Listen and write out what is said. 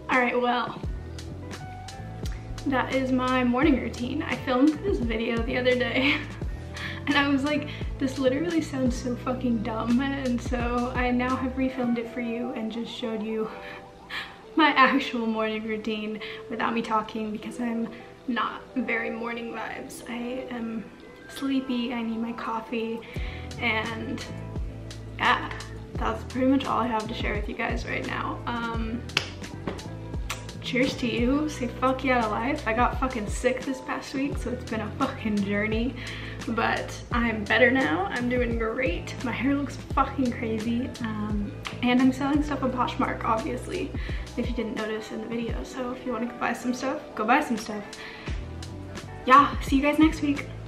Alright, well, that is my morning routine. I filmed this video the other day and I was like, this literally sounds so fucking dumb, and so I now have refilmed it for you and just showed you my actual morning routine without me talking, because I'm not very morning vibes. I am sleepy, I need my coffee, and yeah, that's pretty much all I have to share with you guys right now. Cheers to you, say fuck yeah to life. I got fucking sick this past week, so it's been a fucking journey, but I'm better now. I'm doing great. My hair looks fucking crazy, and I'm selling stuff on Poshmark, obviously, if you didn't notice in the video. So if you want to buy some stuff, go buy some stuff. Yeah, see you guys next week.